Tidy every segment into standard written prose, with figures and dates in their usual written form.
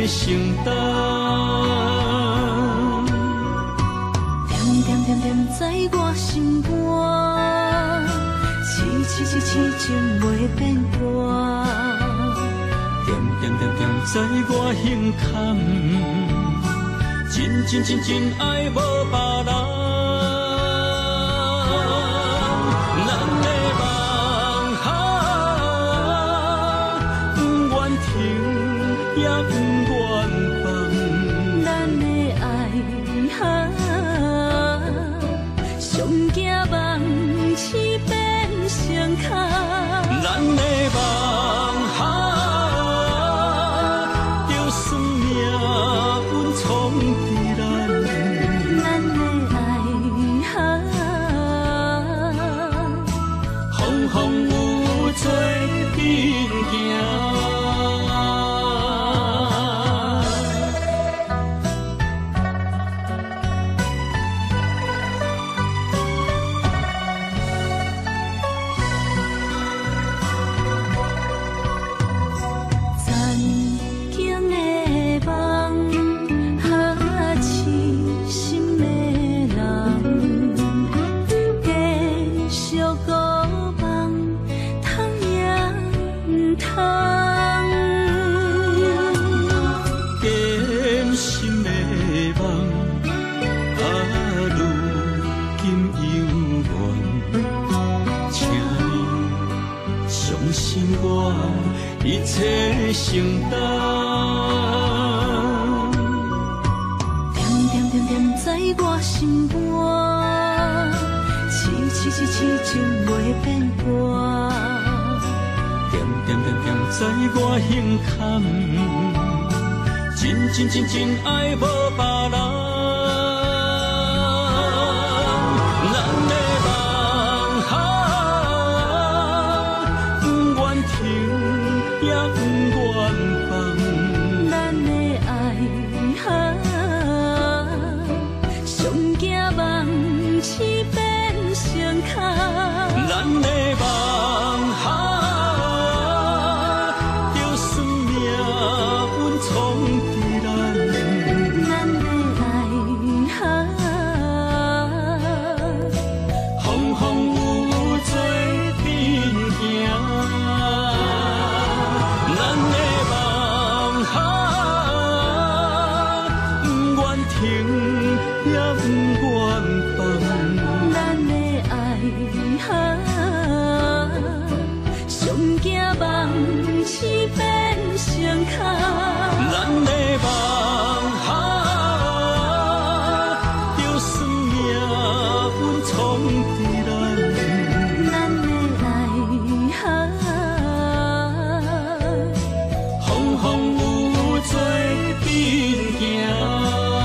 承担。 点点点点在我心肝，痴情袂变卦。 点点点点在我胸坎，真爱无别人。咱的梦不愿停，也不愿放。 咱的爱上惊梦痴变成空。 咱的梦就算命运闯伫咱， 咱的爱风风雨做阵行。一切承担， 点点点点在我心肝，痴情袂变卦。 点点点点在我胸坎，真爱无别人。咱的梦不愿停，也不愿放。 咱的爱上惊梦痴变成空。 咱的梦就算命运闯伫咱， 咱的爱风风雨雨做阵行。咱的梦不愿停，也不愿放。 咱的爱上惊梦痴变成空。 咱的梦就算命运闯伫咱， 咱的爱风风雨雨做阵行。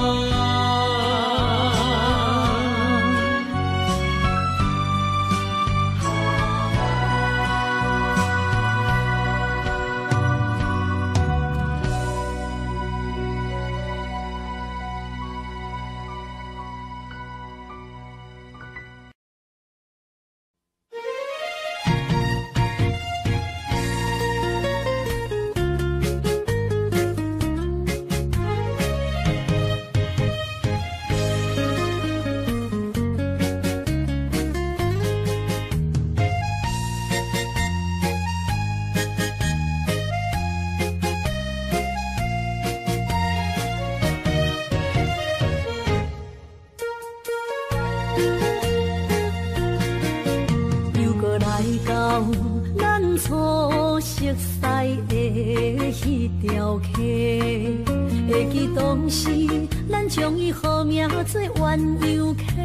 又搁来到咱初熟悉的迄条溪，会记当时咱将伊号名做鸳鸯溪。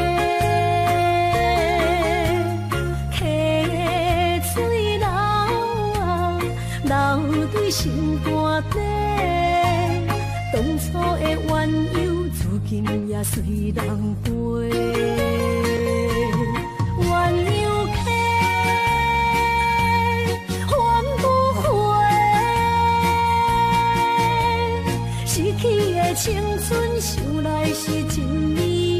溪水流啊，流对心肝底。当初的鸳鸯，至今也随人陪。鸳鸯溪，翻不回，逝去的青春想来是真美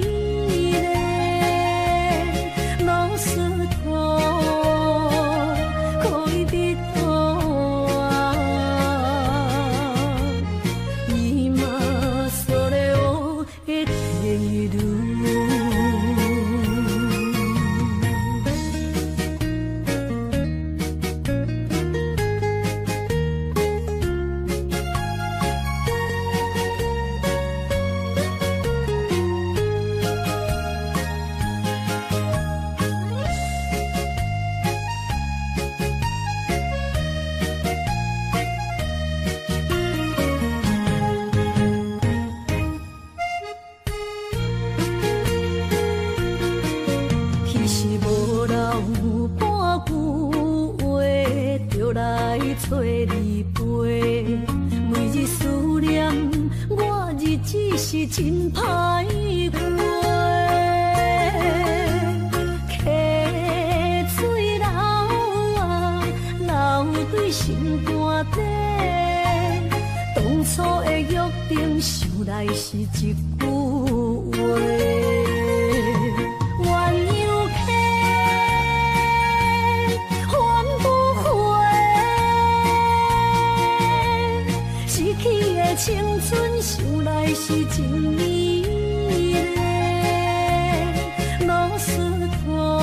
丽。老师土，可以笔土啊， 只是无留半句话，就来找你陪。每日思念，我日子是真歹过。溪水流啊，流对心肝底。当初的约定，想来是一句话。青春想来是真美丽，老师徒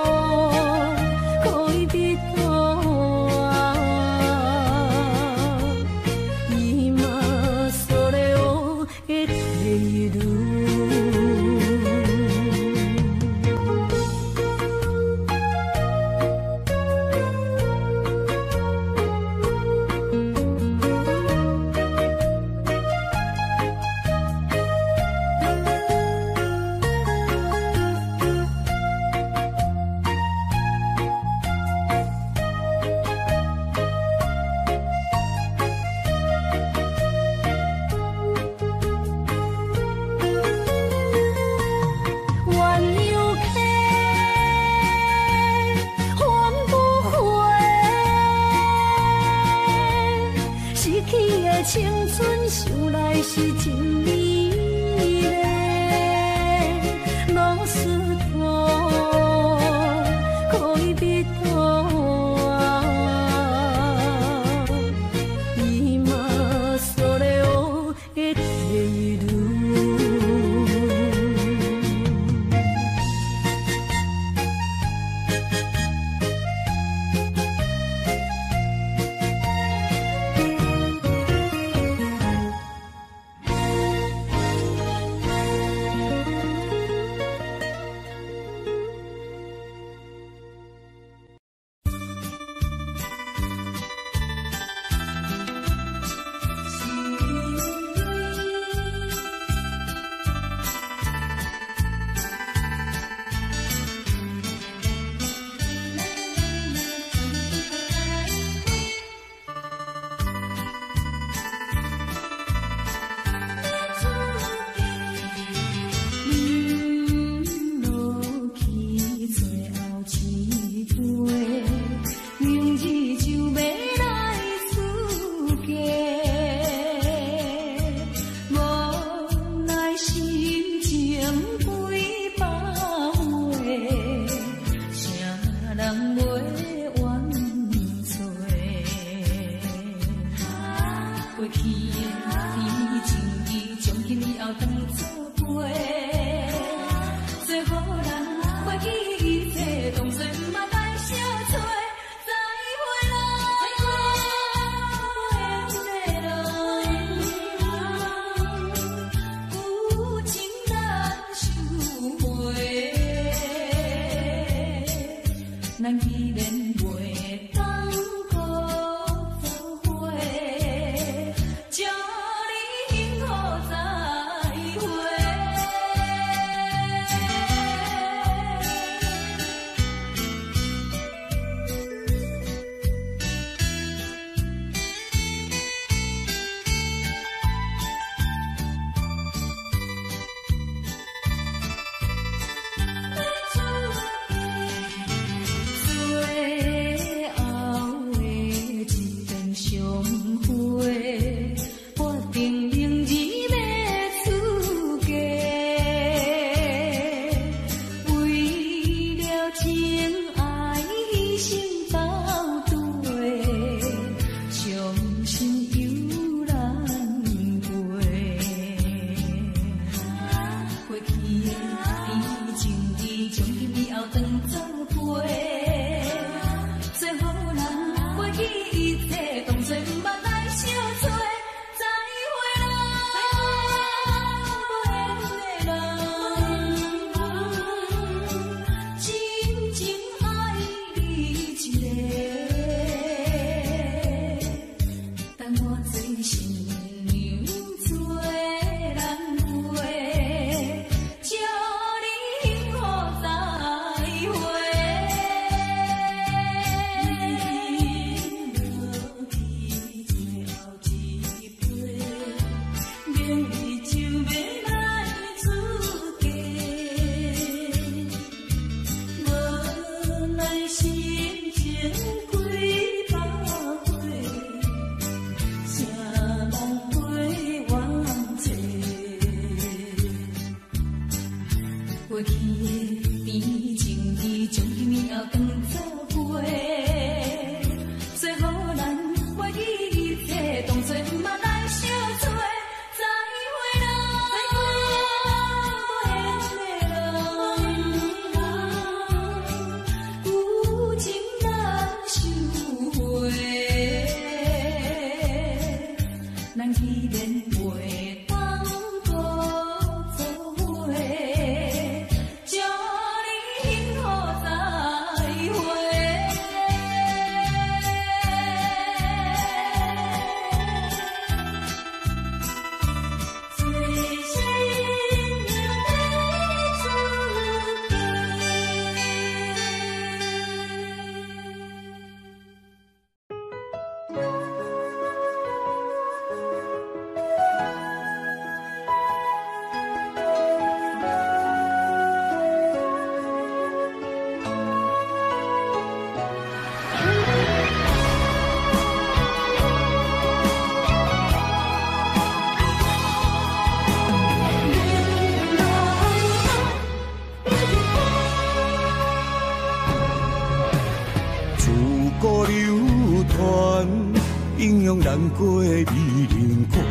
可以比多啊，伊嘛所了的退路。青春想来是真美丽，老师徒可以比多啊，伊嘛所了的退路。 甜情意将今夜当作陪，最好咱忘记一切，当作毋捌来相做。再会啦，有情难收回，咱既然袂当搁做伙，祝你幸福再会。最心自古流传，英雄难过美人关。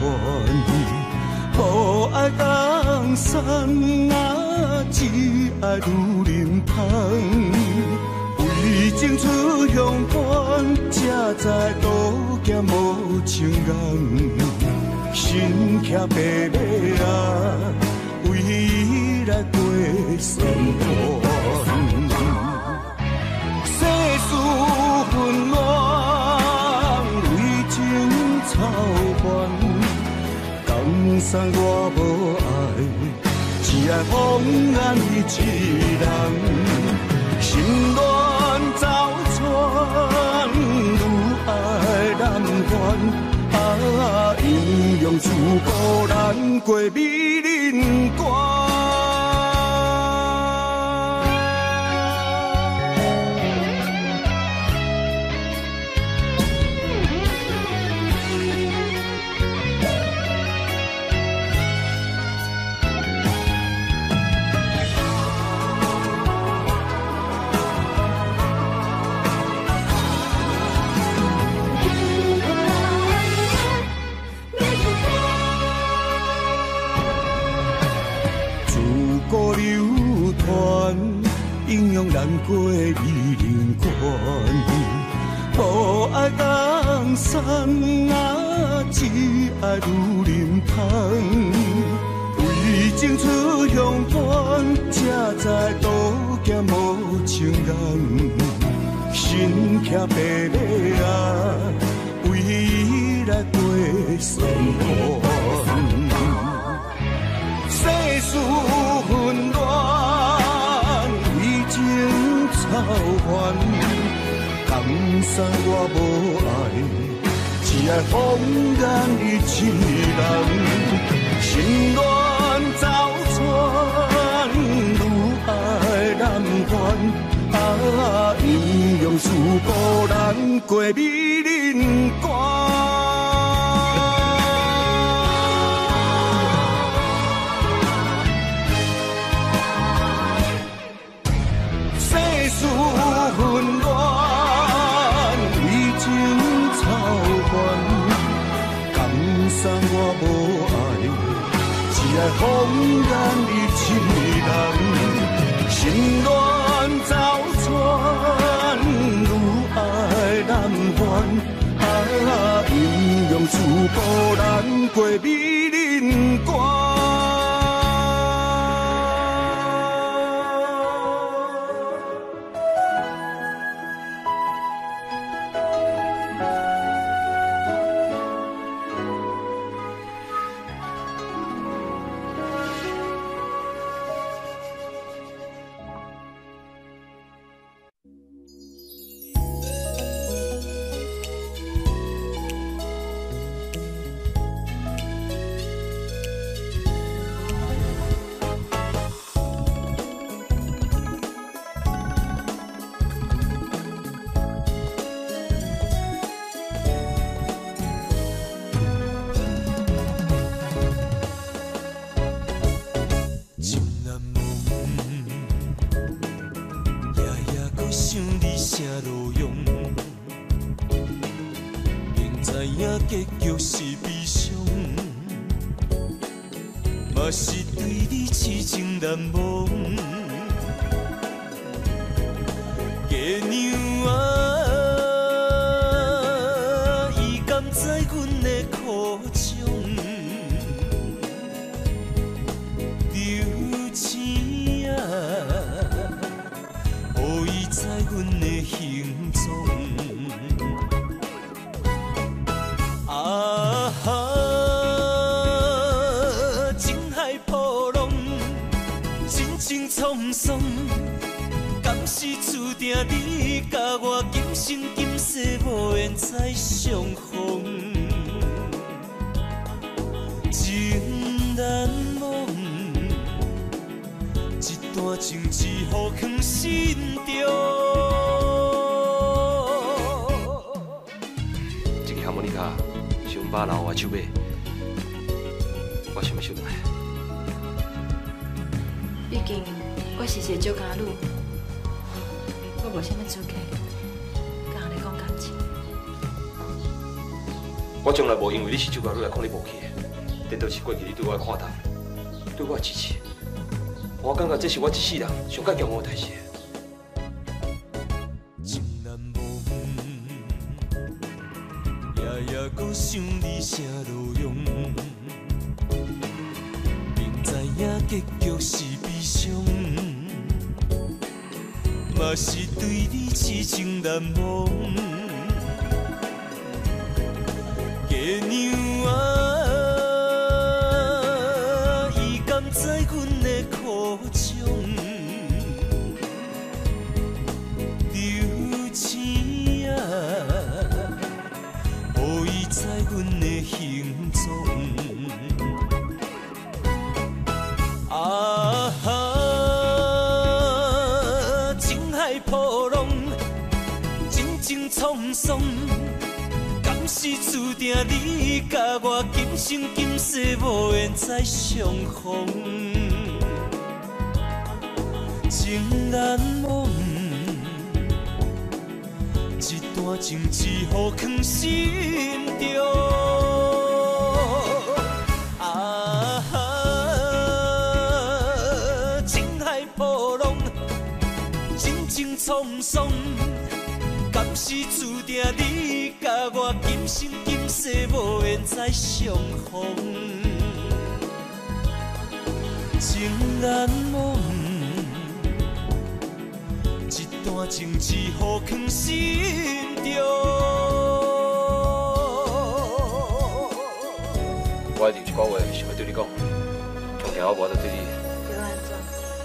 无爱江山啊，只爱女人芳。为情出乡关，才知刀剑无情人。身骑白马啊，为伊来过酸寒。世事纷乱，为情操烦。江山我无爱，只爱风安伊一人。心乱走窜，愈爱难还。啊，英雄自古难过美人关。古流传，英雄难过美人关。无爱江山啊，只爱女人芳。为情出乡关，才知刀剑无情人。身骑白马啊，为伊来过酸寒。世事纷乱，为情操烦。江山我无爱，只爱风干伊一人。心乱走窜，愈爱难还。啊，英雄自古难过美人关。世事纷乱，为情操烦。江山我无爱，只爱风干伊一人。心乱走窜，愈爱难还。啊，英雄自古难过美人关。 想你啥路用，明知影结局是悲伤，嘛是对你痴情难忘。月娘啊，伊甘知阮的苦衷，留情啊。予伊知阮的行踪，啊哈，情海波浪，真情沧桑，敢是注定你甲我今生今世无缘再相逢，情难忘。一段情只好藏心中。 这个哈莫尼卡是阮爸留我手买，我想要收来。 毕竟我是一个酒家女，我无啥物资格甲人讲感情。 我从来无因为你是酒家女来看你无起，颠倒是过去你对我的看淡，对我的支持。我感觉这是我一世人上较骄傲的代志。 情难忘，夜夜搁想你啥路用，明知影结局是悲伤，嘛是对你痴情难忘。月娘啊，伊甘知阮的苦衷，留情啊，予伊知阮的行踪。啊哈，情海波浪，真情沧桑。敢是注定你甲我今生今世无缘再相逢，情难忘，一段情只好藏心中。啊哈，情海波浪，真情沧桑。敢是注定你甲我今生今世无缘再相逢，情难忘，一段情只好藏心中。 我一定一句话想要对你讲，从今我无得对你。 对我安怎？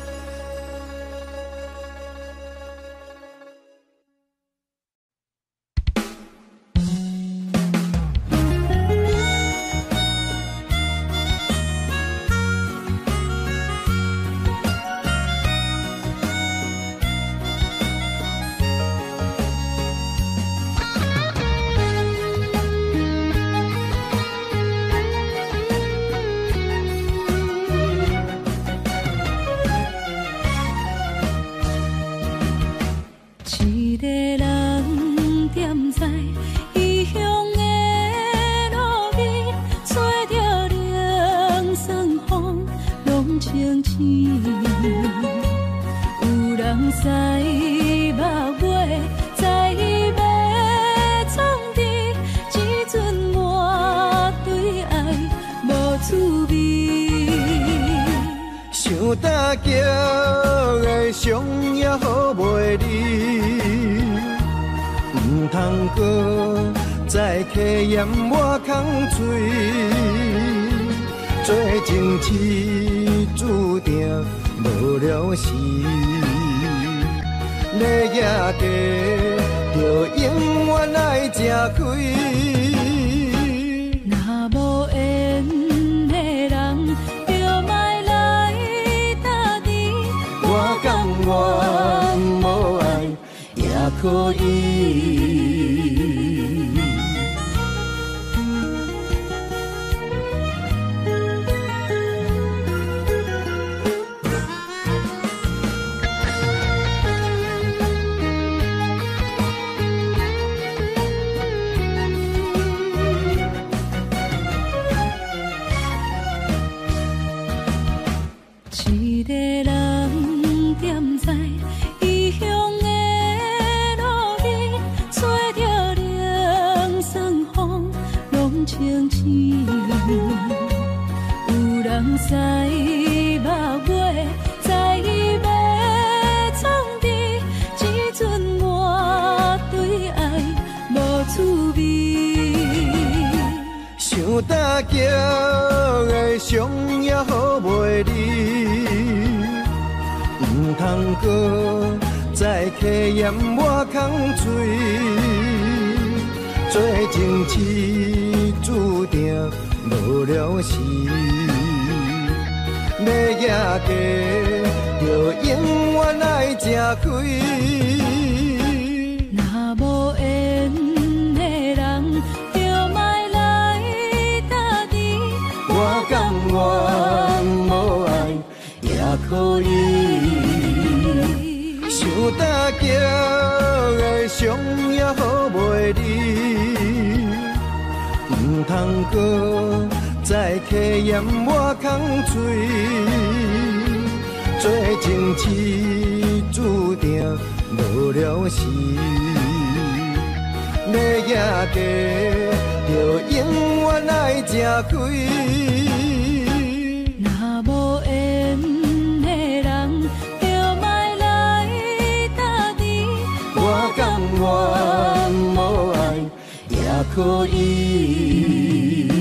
一个人踮在异乡的路边，吹着凉爽风，拢清醒。有人驶马尾，在要创治，只准我对爱无滋味。 想大桥的伤也好袂离，唔通搁再客嫌我空嘴，做情痴注定无了时，要夜家就永远爱吃亏。 若无缘的人，就莫来打你。 我甘愿无爱也可以。 使目月，在要创治，只准我对爱无滋味。 想搭桥的伤也好袂离，唔通搁再客嫌我空嘴。做情痴注定无了时，要举家就永远爱吃亏。 若无缘的人，就莫来搭理。 我甘愿无爱也可以，想搭桥的伤也好袂离。唔通搁再客嫌我空嘴，做情痴注定无了时，要举家就永远爱吃亏。 若无缘的人，就莫来搭理。 我甘愿无爱也可以。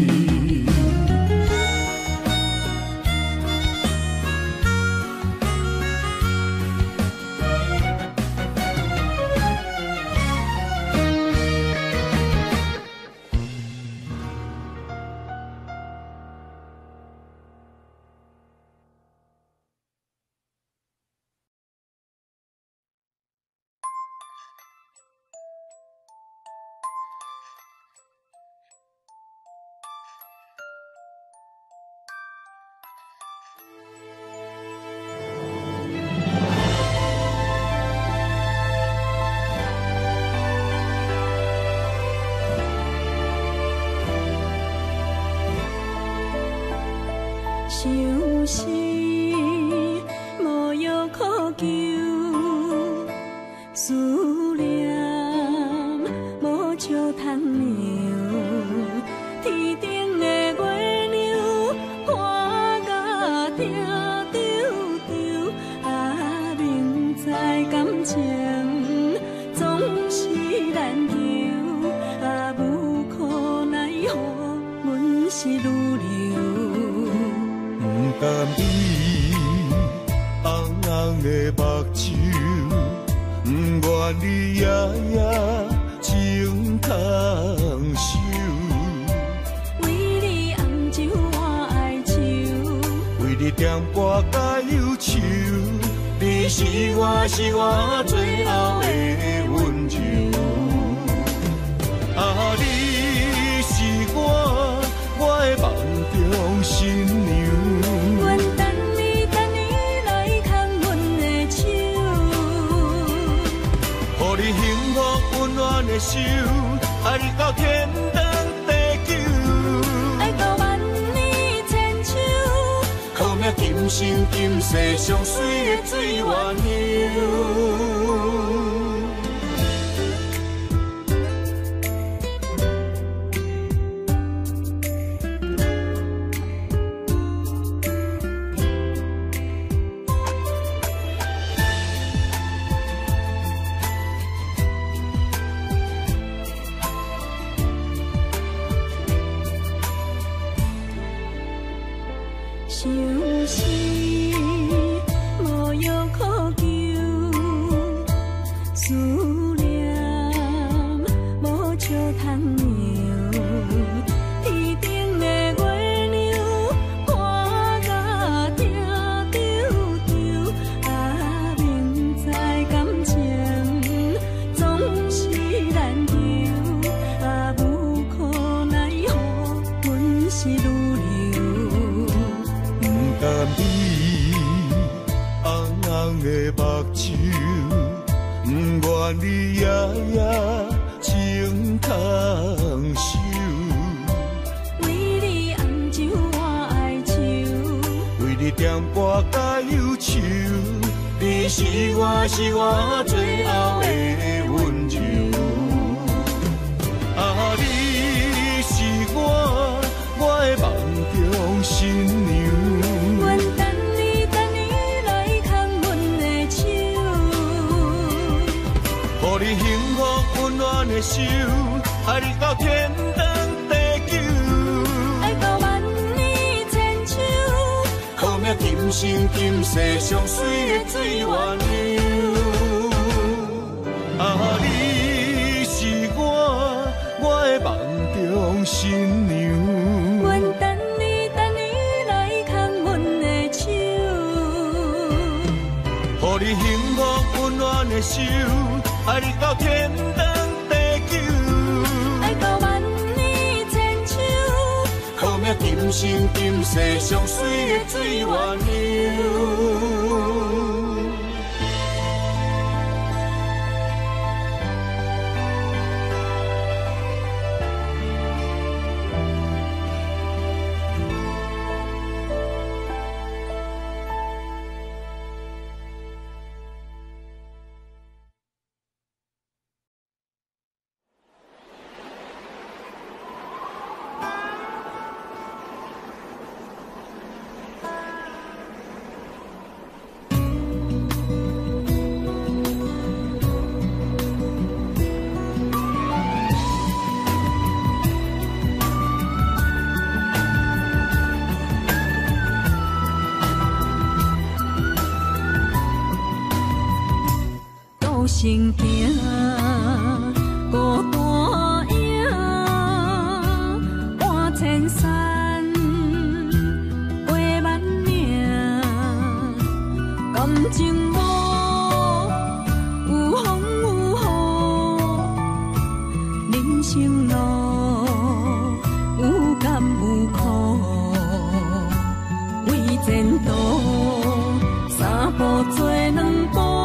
想是无药可救，思念无笑通留。天顶的月亮看甲定丢丢，啊，明知感情总是难求，啊，无可奈何，阮是愈留。 不甘伊红红的目睭，不愿你夜夜情通守。 为你红酒换哀愁， 为你点歌甲忧愁，你是我最后的温柔。啊，你是我的梦中新娘。 阮等你来牵阮的手， 予你幸福温暖的手，爱你到天长地久， 爱到万年千秋， 靠命今生今世上水的水源流。 想是无药可救，思念无笑通留。天顶的月亮看甲定丢丢，啊，明知感情总是难求，啊，无可奈何，阮是愈留。 不甘你红红的目睭，不愿你夜夜情通守。 为你红酒换哀愁， 为你点歌甲忧愁，你是我最后的温柔。啊，你是我的梦中新娘。 暖的手，爱你到天长地久， 爱到万年千秋。 好命今生今世上水的水源流。啊，你是我的梦中新娘。 阮等你来牵阮的手， 予你幸福温暖的手，爱你到天长地久， 爱到万年千秋。 好命今生今世上水的水源流。 行行，孤单影，半千山，过万岭，感情无有风有雨，人生路有甘有苦，为前途三步做两步。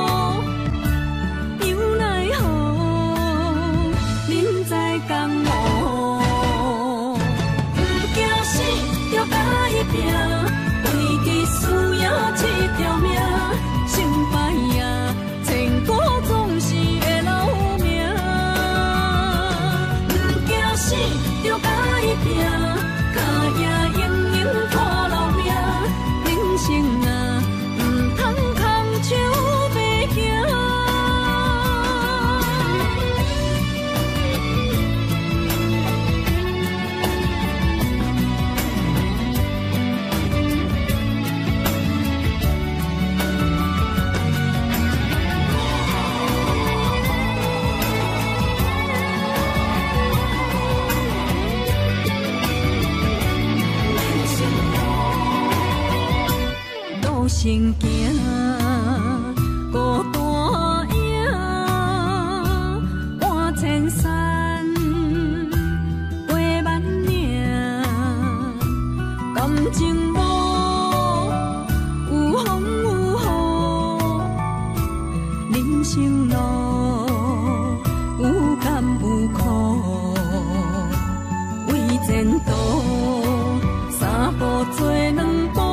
行行，孤单影，半千山，过万岭，感情无有风有雨，人生路有甘有苦，为前途三步做两步。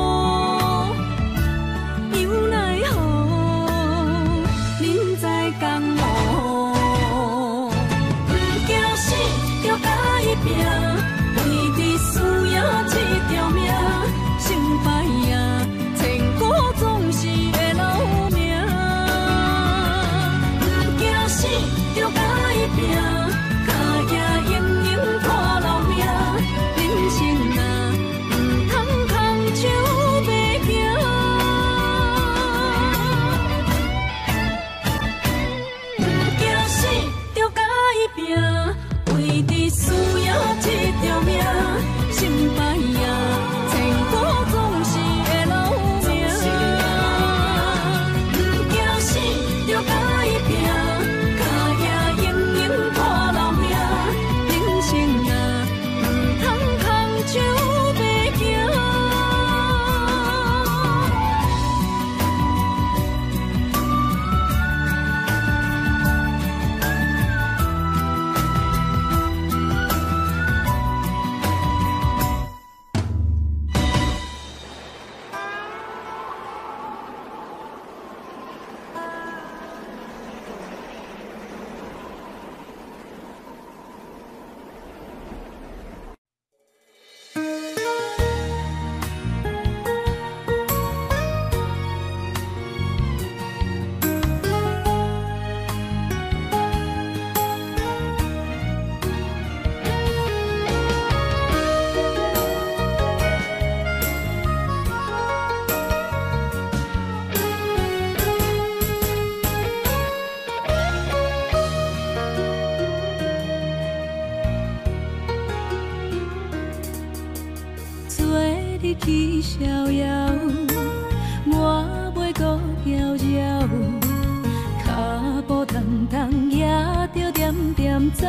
日去逍遥，我袂搁搅扰，脚步重重也着点点走。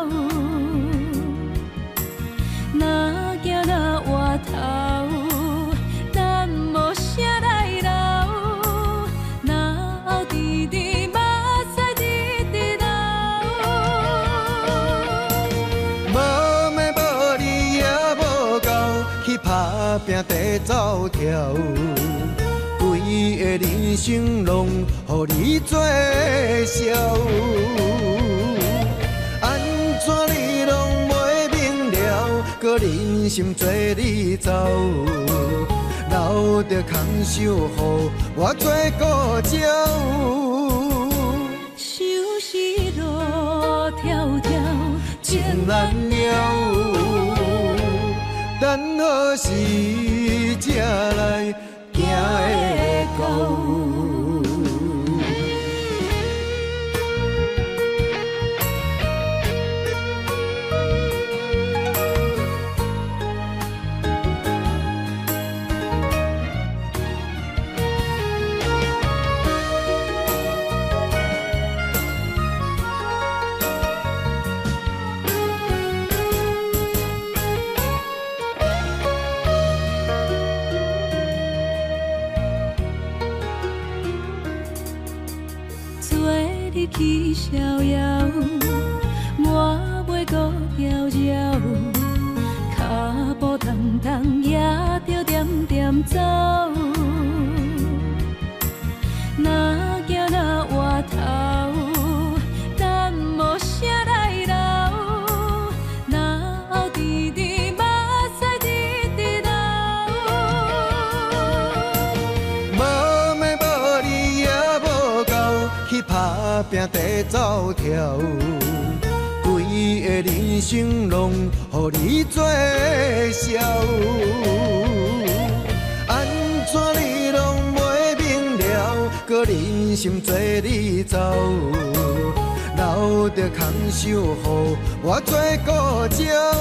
若行若回头，咱无啥来留，若后直直目屎直直流。 无命无理也无够，去打拼地走跳，规个人生拢予你做笑。安怎你拢袂明了，搁忍心做你走，留着空手予我做顾鸟。 想是路迢迢， 情难了，等何时才来行会到？ 去逍遥，我袂搁搅扰，脚步重重也着点点走。若行若回头，咱无啥来留，若后直直目屎直直流。 无命无理也无够，去打拼地走跳，规个人生拢予你做笑。安怎你拢袂明了，搁忍心做你走，留着空手予我做顾鸟。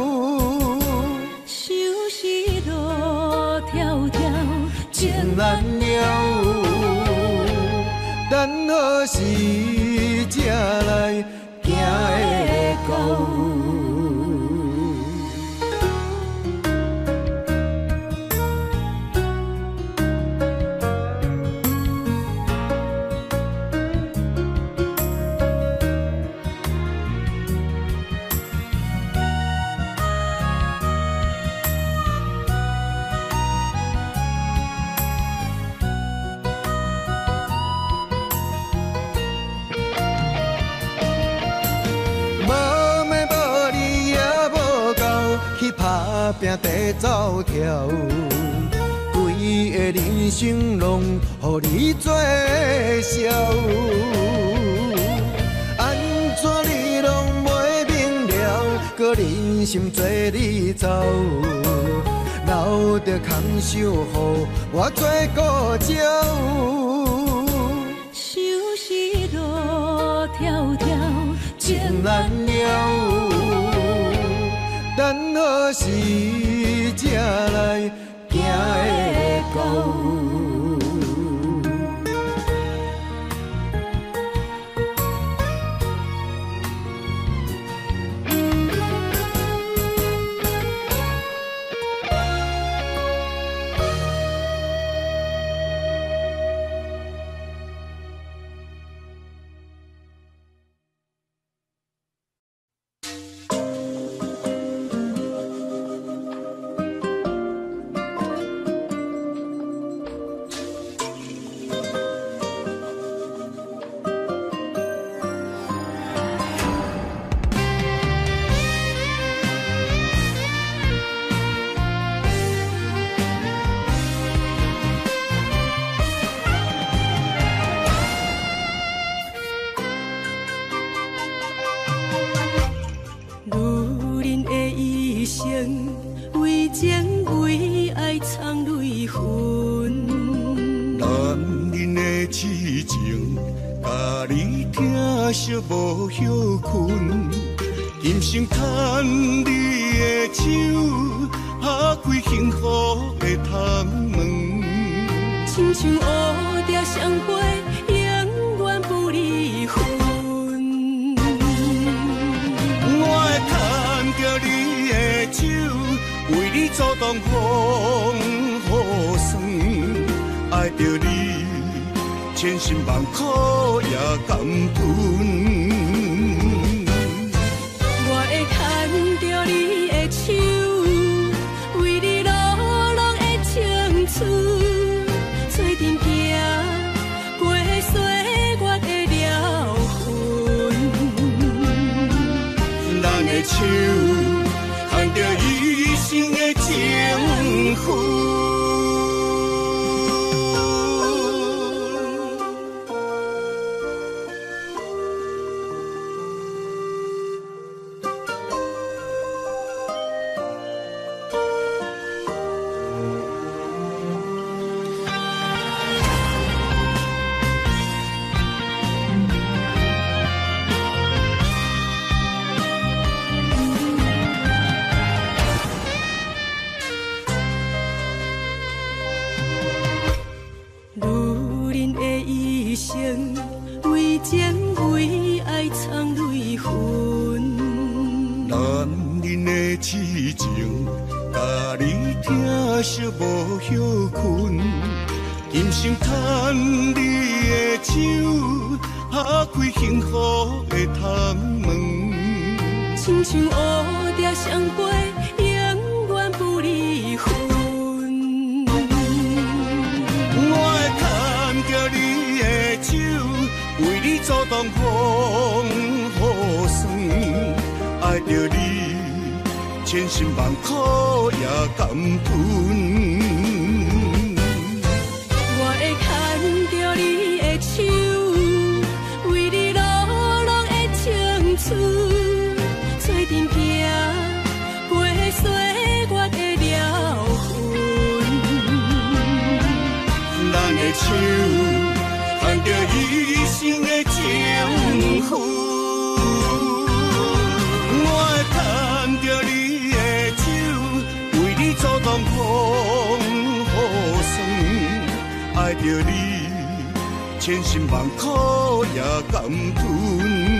想是路迢迢， 情难了，等何时才来行会到？打拼地走跳，规个人生拢予你做笑。安怎你拢袂明了，搁忍心做你走，留着空手予我做顾鸟。 想是路迢迢， 情难了，等何时才来行会到？ 为情为爱藏泪痕， 男人的痴情，甲你疼惜无休困，今生牵你的手， 打开幸福的窗门。 亲像乌蝶双飞，永远不离分。 我会牵着你的手，为你阻挡风雨霜，爱着你，千辛万苦也甘吞。 我会牵着你的手，为你落落的青春，做阵行，过岁月的了痕。 咱的手，牵着一生的情分。 为情为爱藏泪痕， 男人的痴情，甲你疼惜无歇困。今生牵你的手，打开幸福的窗门。 亲像乌蝶双飞，永远不离分。 我会牵着你的手，为你阻挡风雨霜，爱着你，千辛万苦也甘吞。 我会牵着你的手，为你落落的青春，做阵行，过岁月的了痕。 咱的手，牵着一生的情分。我会牵着你的手，为你阻挡风雨霜，爱着你，千辛万苦也甘吞。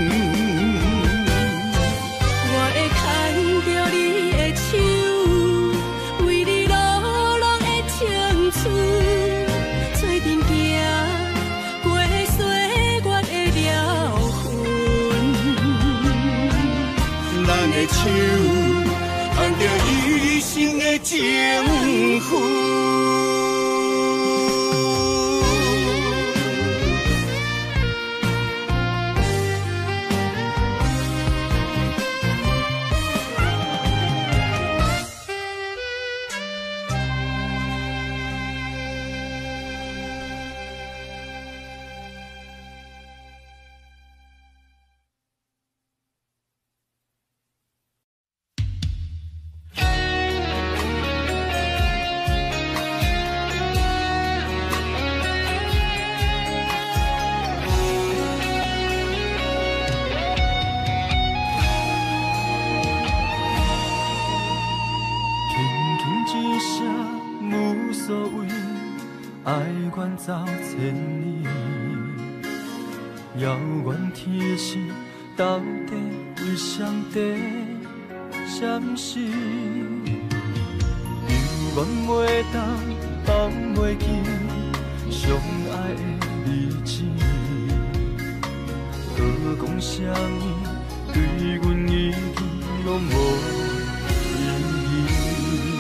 我会牵着你的手，为你落落的青春，做阵行，过岁月的了痕。 咱的手，牵着一生的情分。 走千里，遥远天星到底为上帝闪烁？永远袂当放袂记相爱的日子，搁讲啥物对阮已经拢无意义。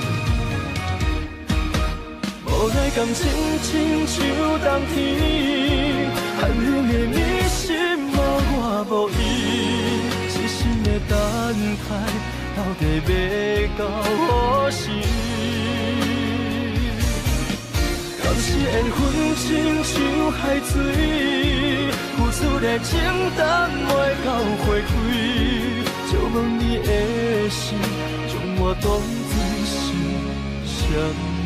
无奈感情亲像冬天，寒冷的你心无我无伊，一心的等待，到底要到何时？敢是缘分亲像海水，付出的情等袂到花开，借问你的心，将我当作是啥物？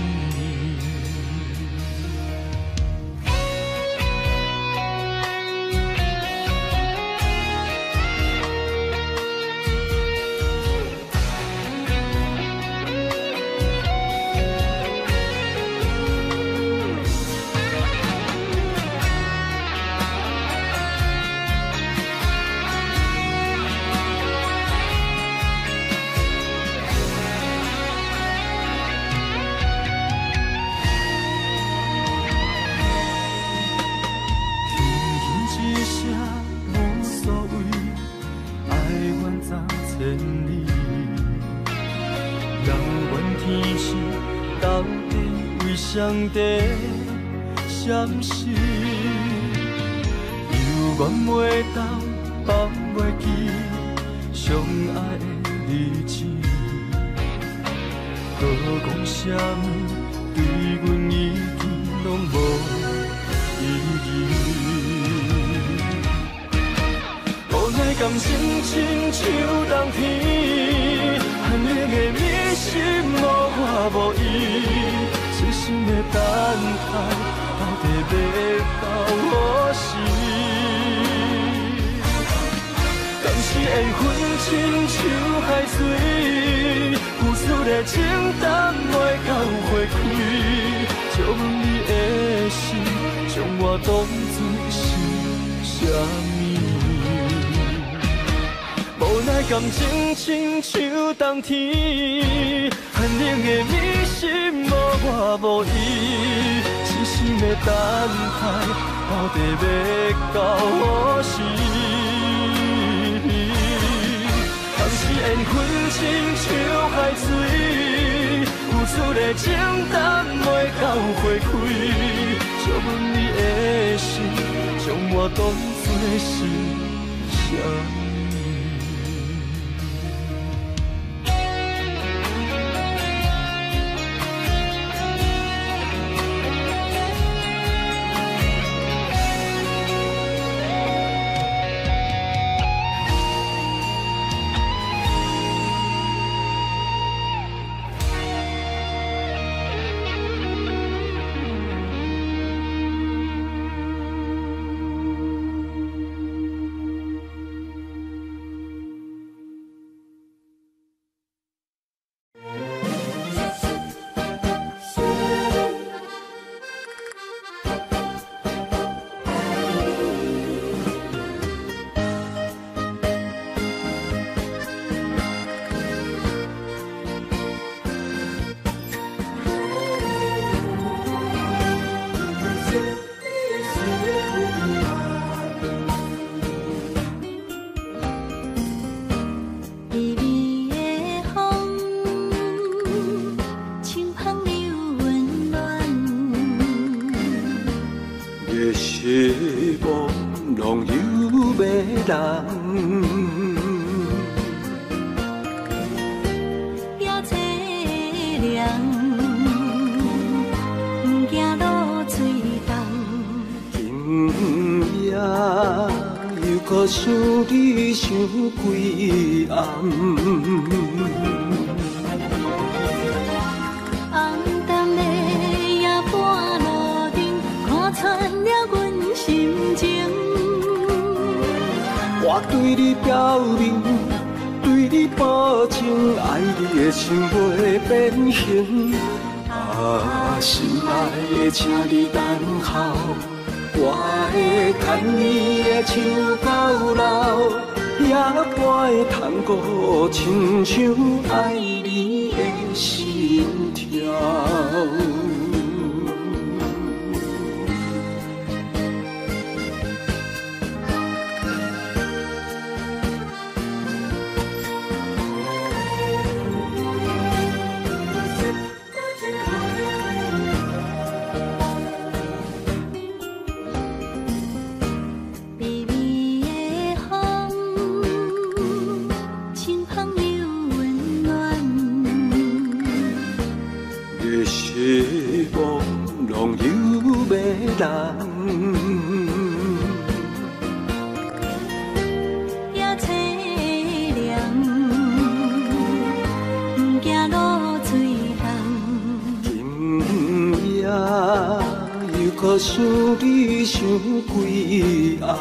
上帝闪失，犹原袂当放袂记相爱的日子，搁讲啥物对阮已经拢无意义。无奈感情亲像冬天，寒冷的迷失无我无依，痴心的等待，到底要到何时？敢是缘分亲像海水，付出的情淡袂到花开，借问你的心，将我当作是啥物？无奈感情亲像冬天，寒冷的迷失无我无依，痴心的等待，到底要到何时？当时缘分亲像海水，付出的情淡袂到花开，借问你的心，将我当作是啥物？想你想几暗， 暗淡的夜半路灯，看穿了阮心情。 我对你表明，对你保证，爱你的心袂变形。啊，心爱的，请你等候。我会牵你的手到老，也陪探戈，亲像爱你的心跳。 也凄凉，不惊露水重。 今夜又搁想你想几暗，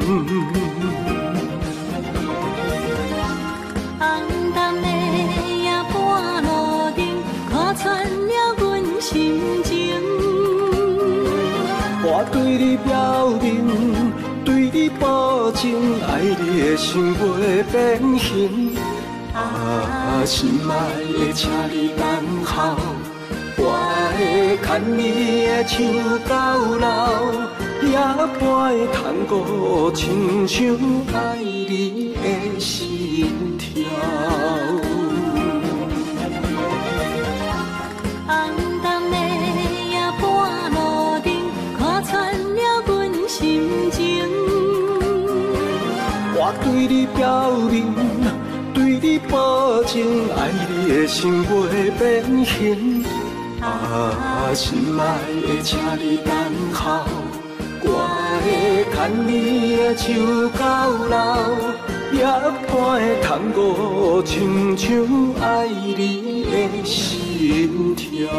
暗淡的夜半路灯，看穿了阮心情。 我对你表明，对你保证，爱你的心袂变形。啊，心爱的，请你等候，我会牵你的手到老，也陪探戈，亲像爱你的心跳。 暗淡的夜我对你表明，对你保证，爱你的心袂变形。心爱的，请你等候，我会牵你的手到老，夜半的窗户，亲像爱你的心跳。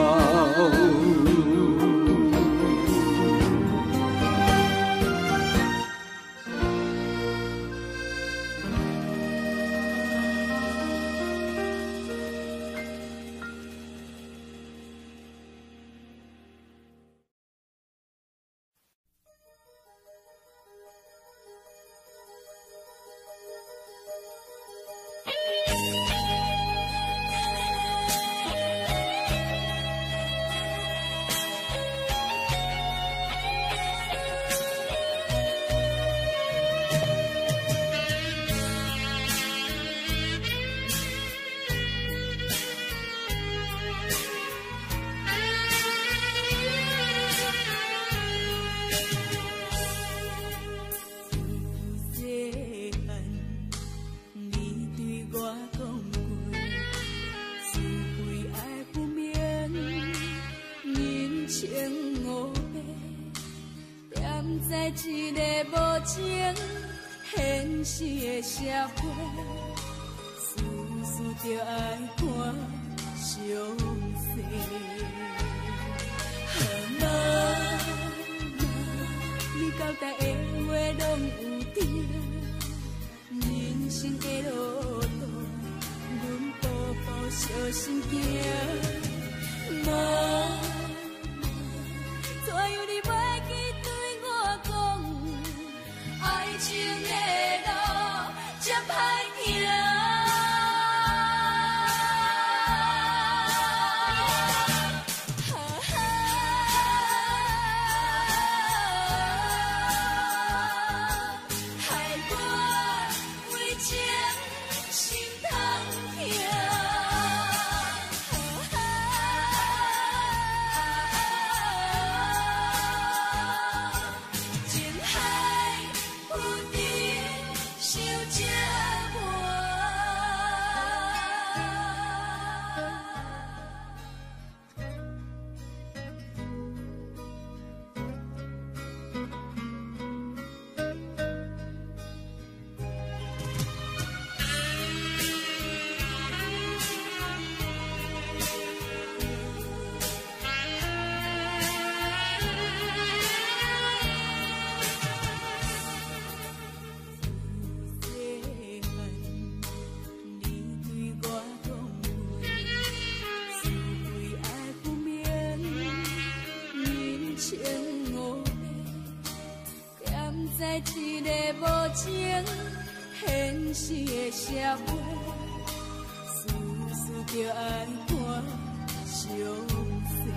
一个无情现实的社会，事事就爱看详细。妈妈，你交代的话拢有听，人生的路途，阮步步小心行。妈妈，怎样你袂记对我讲，爱情的路这歹行。在一个无情现实的社会，事事就爱看详细。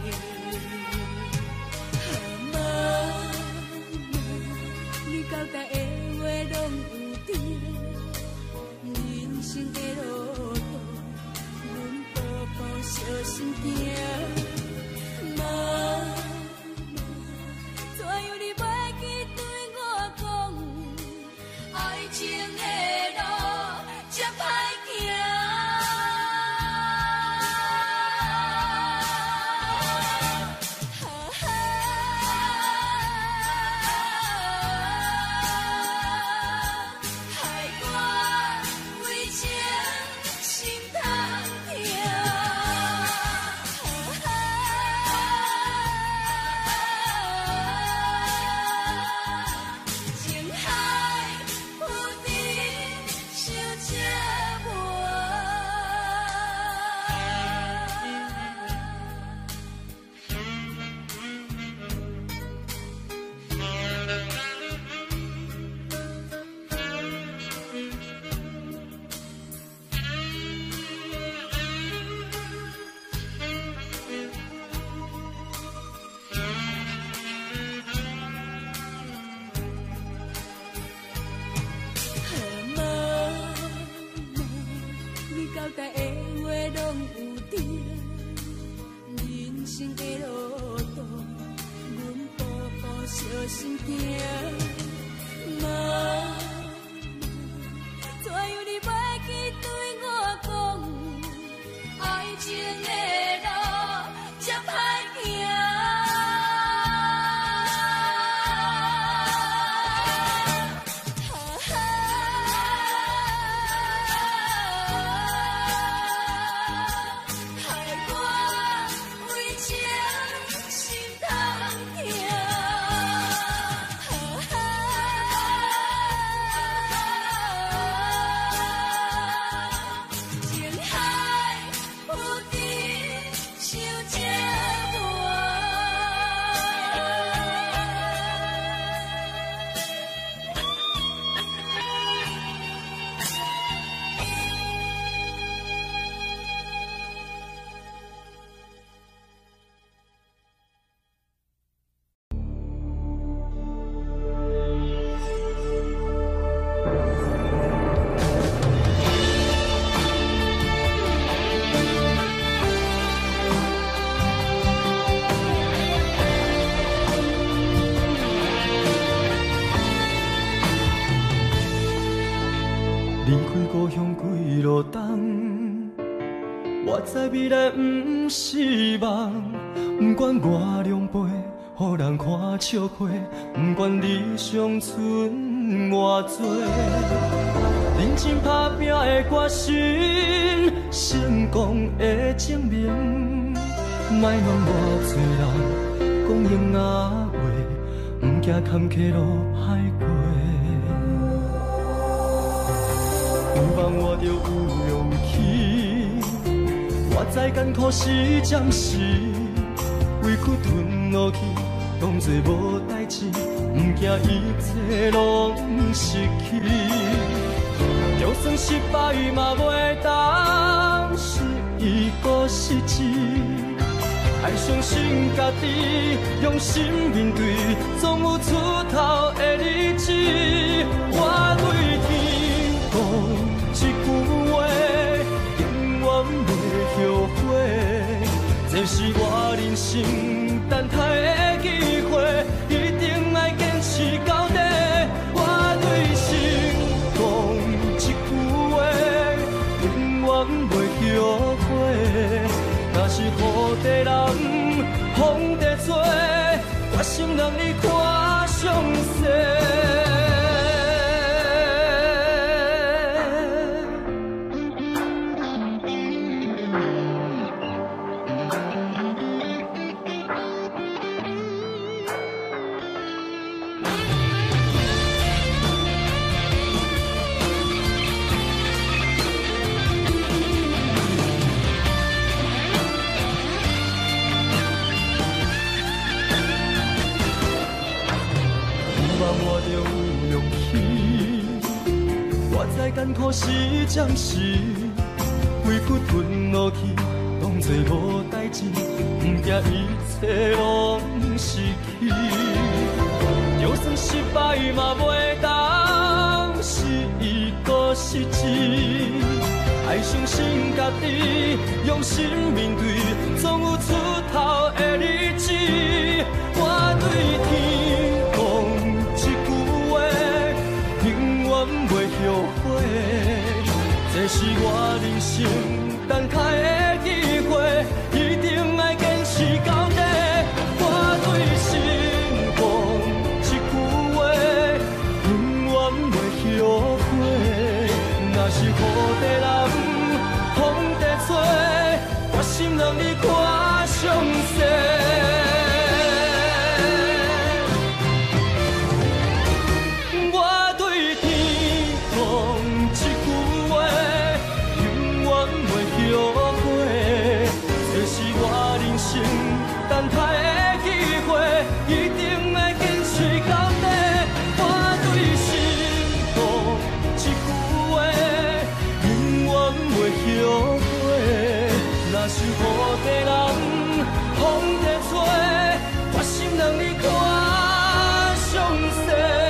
妈妈，你交代的话拢有听，人生的路途，阮步步小心行。妈妈，怎样你袂记对我讲，爱情的路这歹行。害我为情心痛痛。情海浮沉。 离开故乡几路东，我知未来不是梦。不管我两杯，予人看笑话，不管理想剩偌多，认真打拼的决心，成功的证明。莫问偌多人讲永仔话，不惊坎坷路歹过。有梦我就有勇气，我知艰苦是暂时，委屈吞落去，当作无代志，不惊一切拢失去。就算失败嘛袂当失意搁失志，爱相信家己，用心面对，总有出头的日子。我对天讲一句话，永远袂后悔。这是我人生等待的机会，一定要坚持到底。我对心讲一句话，永远袂后悔。若是雨地人，风地做，决心让你看上世。艰苦是暂时，委屈吞落去，当作无代志，不惊一切拢失去。就算失败嘛袂当失意搁失志，爱相信家己，用心面对，总有出头的日子。我对天讲一句话，永远袂后悔。这是我人生等待的机会，一定要坚持到底。我对心讲一句话，永远袂后悔。若是雨地人，风地吹，决心让你看上世。等待的机会，一定要坚持到底。我对心讲一句话，永远袂后悔。若是雨地人，风地吹，决心让你看上世。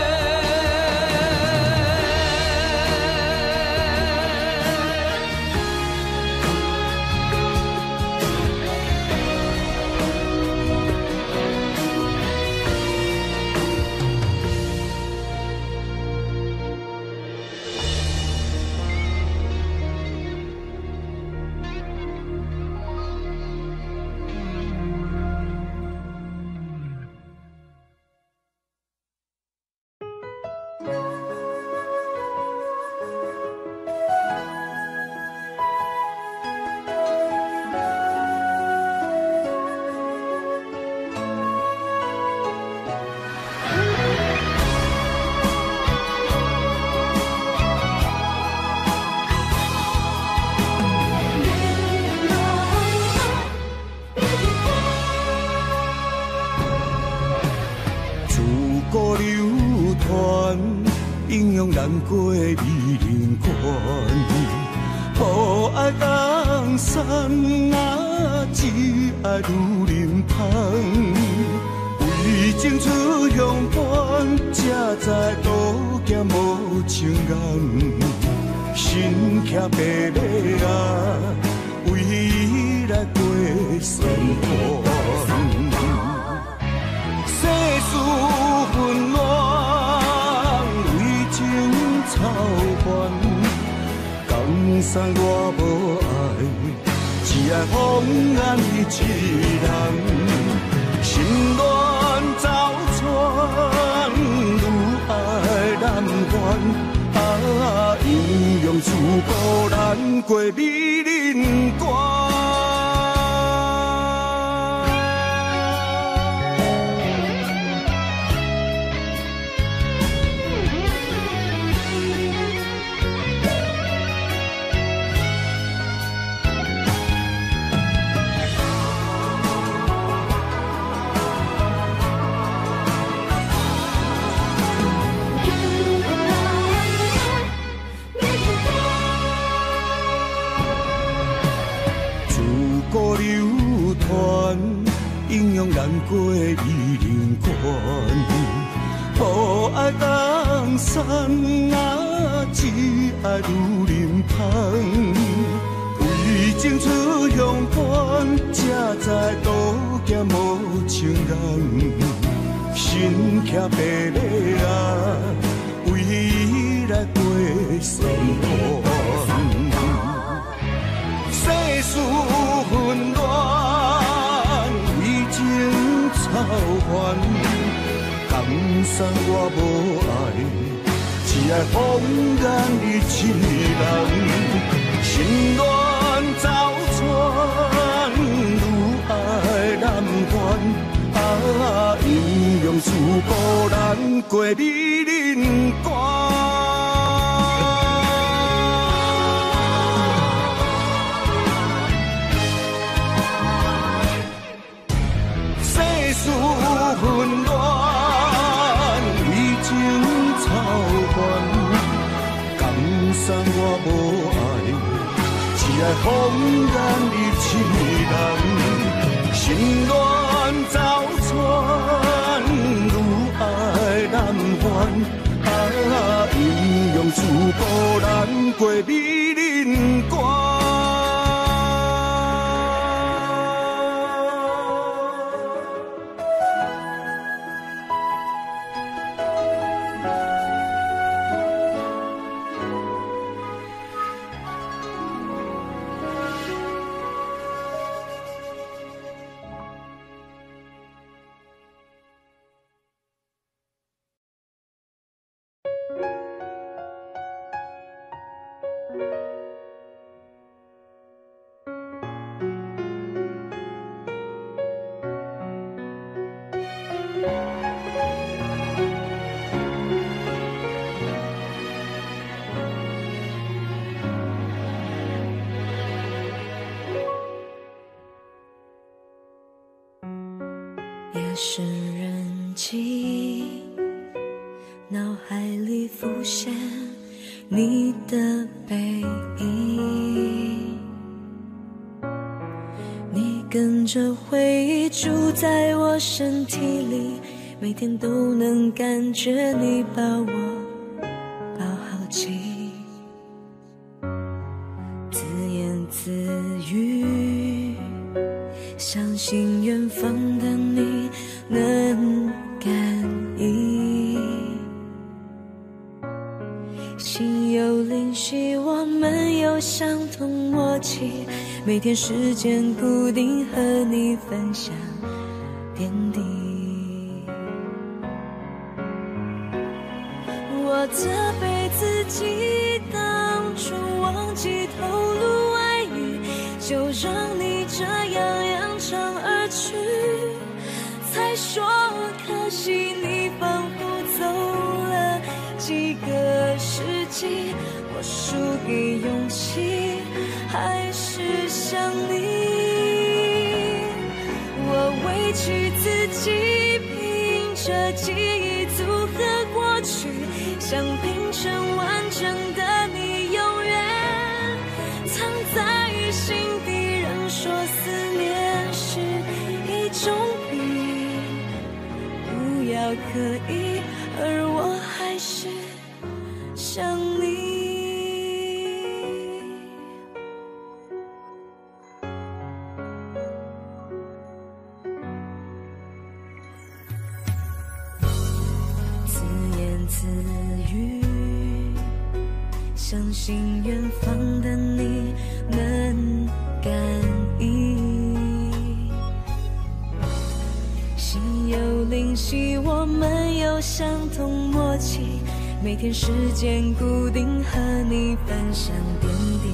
难过美人关，无爱江山啊，只爱女人芳。为争取向远，才知路行无情眼。身骑白马啊，为伊来过酸寒。世事纷乱。草原， 江山我无爱，只爱风眼伊一人，心乱走船，愈爱难还。英勇自古难过美人关。英勇难过美人关，无爱江山啊，只爱女人芳。为情出乡关，才知刀剑无情人。身骑白马啊，为伊来过山河。世事纷乱。草原，江山我无爱，只爱风眼伊一人。心乱走船，愈爱难还。英勇自古难过美人关。世纷乱，为情草原。江山我无爱，只爱风眼伊一人。心乱走船，愈爱难还。英勇自古难过美人关。 夜深人静，脑海里浮现你的背影，你跟着回忆住在我身体里，每天都能感觉你把我抱好紧，自言自语，相信远方的你能感应，心有灵犀，我们有相同默契，每天时间固定和你分享点滴。我责备自己当初忘记透露爱意，就让你这样扬长而去，才说可惜你仿佛走了几个世纪，我输给勇气还是想你，我委屈自己凭着记忆组合过去，想拼成完整的你，永远藏在心底，人说思念是一种病，不要刻意，而我还是想你。自言自语， 相信远方的你能感应。心有灵犀，我们有相同默契，每天时间固定，和你分享点滴。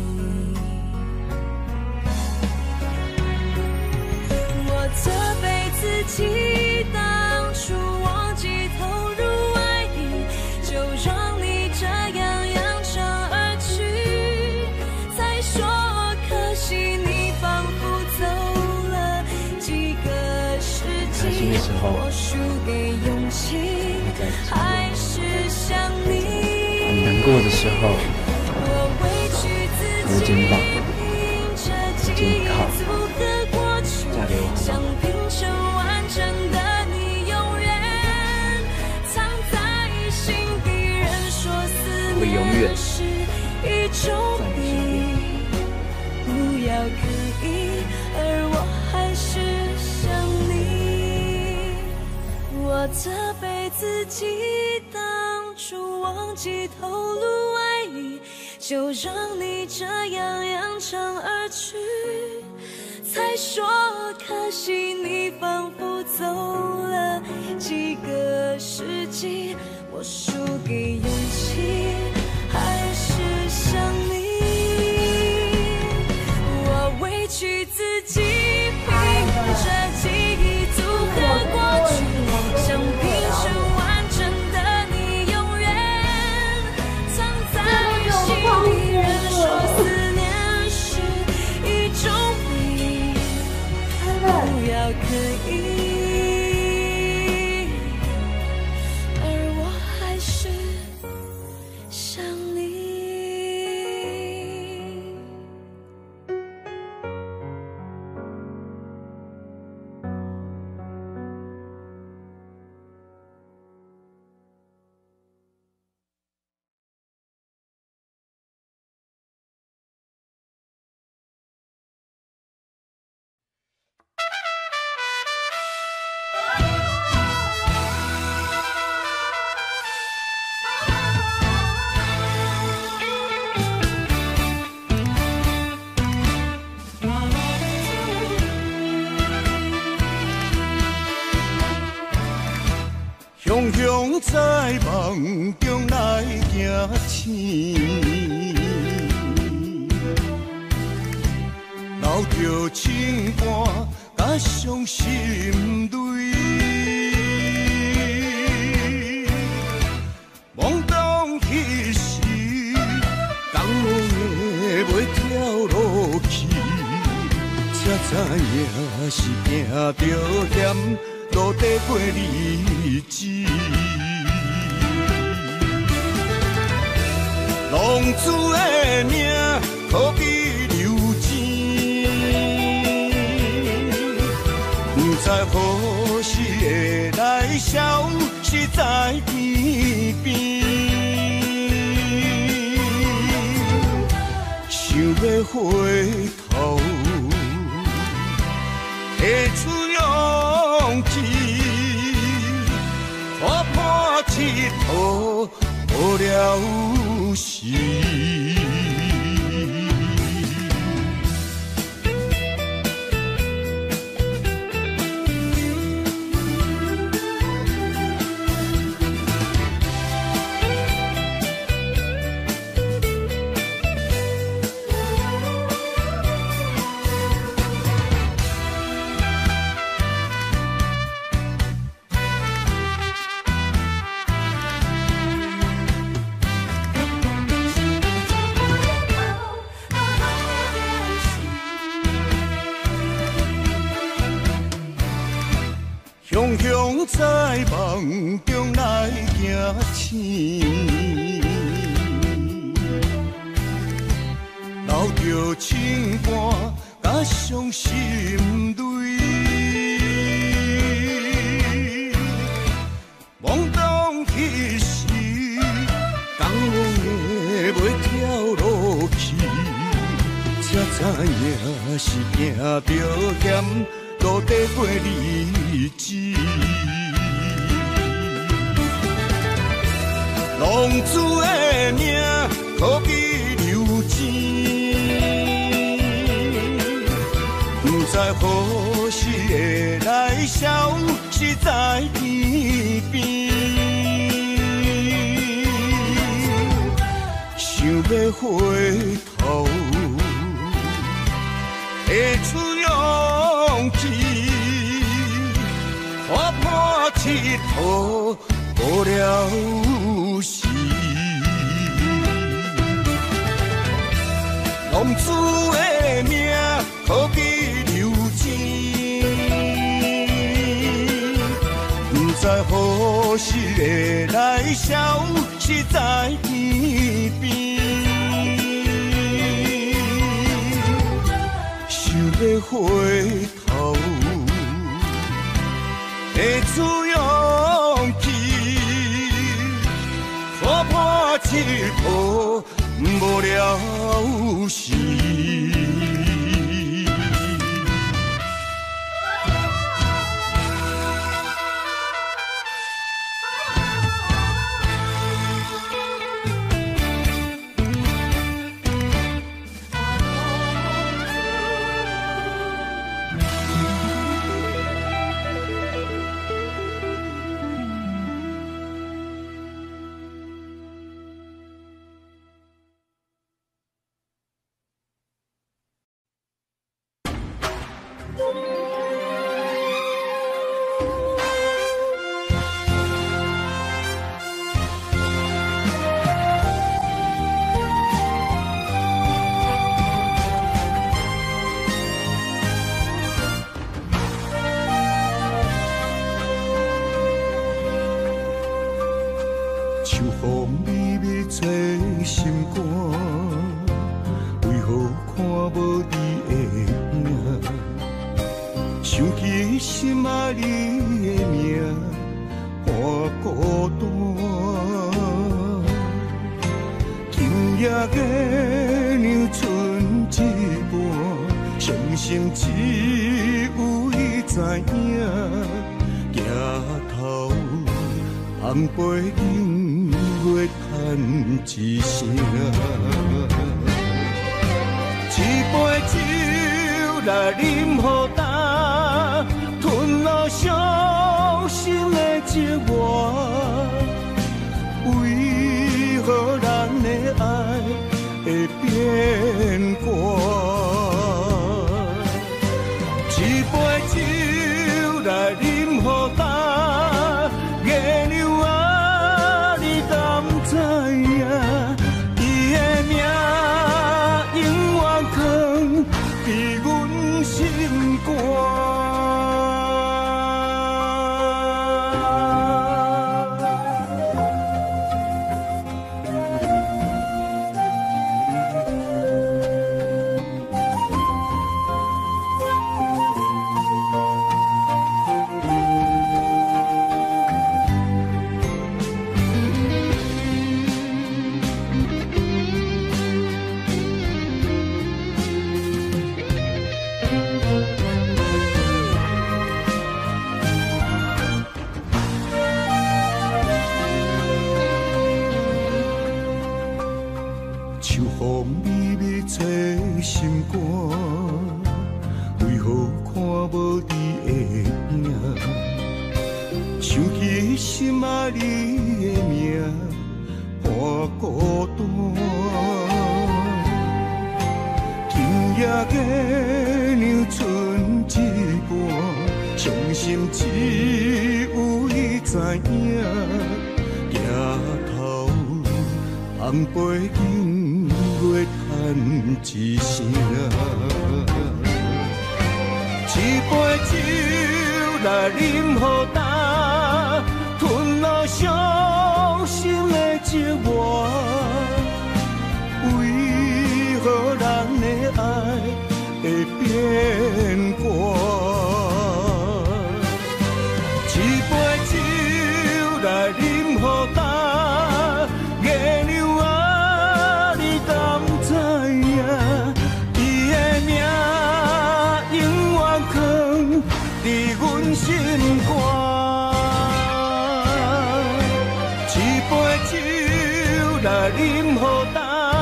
我责备自己当初忘记投入爱意，就让你这样扬长而去，才说可惜你仿佛走了几个世纪。我输给勇气，还是想你。 难过的时候， 我委屈自己，凭着记忆组合过去，想拼成完整的你，永远藏在心底。人说思念是一种病，不要刻意，而我还是想你。我责备自己当初忘记透露爱意，就让你这样扬长而去，才说可惜你仿佛走了几个世纪。我输给勇气，还是想你。我委屈自己，凭着记忆组合过去，想拼成完整的你，永远藏在心底。人说思念是一种病，不要刻意，而我还是想你。 雄雄在梦中来行醒，留着情歌甲伤心泪。懵懂彼时，感动的袂跳落去，才知影是行着险。路底过日子，浪子的命可比流钱，不知何时会来消失在天边。想要回头，提出勇气，看破一途无了时。雄雄在梦中来行醒，留着情歌甲伤心泪。懵懂彼时，感动的袂跳落去，才知影是行着险。路底过日子，浪子的命可比流钱，不知何时会来消失在天边。想要回头，会出勇气，看破铁头无了时。浪子的命可比流钱，不知何时会来消失在天边。想要回头，会出勇气，看破铁头无了时。秋风微微吹心肝，为何看无你的影？想起心爱你的名，我孤单。今夜月亮剩一半，伤心只有伊知影。行头红杯饮月叹一声，一杯酒来饮予干，吞落伤心的情话。为何咱的爱会变卦？一杯酒来饮予干，月亮啊，你敢知影？伊的名永远藏伫阮心肝。秋风微微吹心肝，为何看无你的影？想起心爱你的名，我孤单。今夜月亮剩一半，伤心只有伊知影。行头红杯饮月叹一声，一杯酒来饮予干，吞落伤心的情话。为何咱的爱会变卦？一杯酒来饮予干，月亮啊，你敢知影？伊的名永远藏伫阮心肝。一杯酒来饮予干。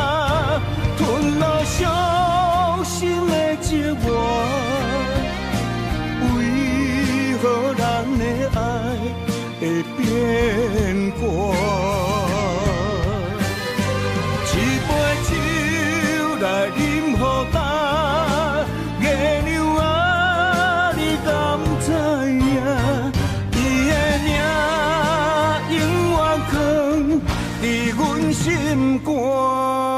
来饮予干。月亮啊，你敢知影？伊的名永远藏伫阮心肝。